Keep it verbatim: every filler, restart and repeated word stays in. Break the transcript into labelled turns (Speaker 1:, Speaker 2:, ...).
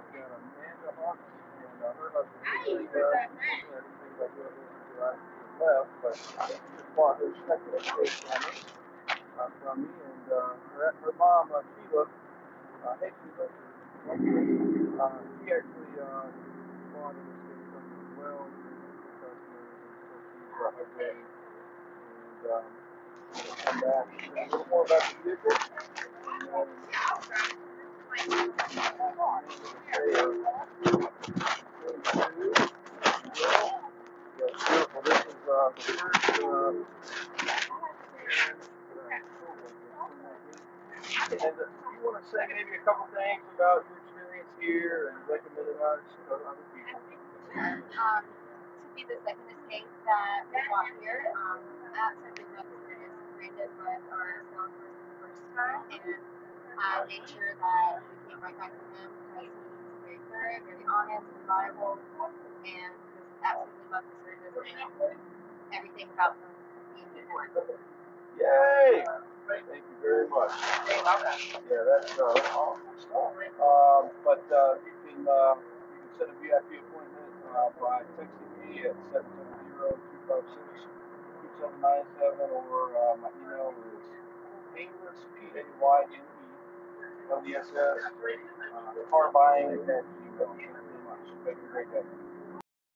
Speaker 1: I've got Amanda Hucks and uh, her husband. He does anything like that as well, but just bought her second estate from me, uh, from me, and uh, her, her mom, uh, Sheila, uh, hey Sheila, uh, she actually uh, bought an estate from me as well. She's a customer, and so she's uh, her baby. And um, come back and a little more about the vehicle. And beautiful. This is uh, the first. Uh, and uh, you want to say maybe a couple things about your experience here and recommended ours to other people?
Speaker 2: Sure. Um, to be the second estate that we bought here, um, I absolutely love the service. Brandon was our salesperson the first time, and I made sure that we came right back to him because he was very thorough, very honest, reliable, and just absolutely love the service and everything about him being important.
Speaker 1: Yay! Thank you very much. Yeah, that's uh, awesome stuff. Um, but uh, you can uh, you can set a V I P appointment uh, by texting me at seven seven zero, two five six, two seven nine seven, or uh, my email is painless, P A Y N E L E S S, uh, car buying at gmail. Thank you very much. Have a great day.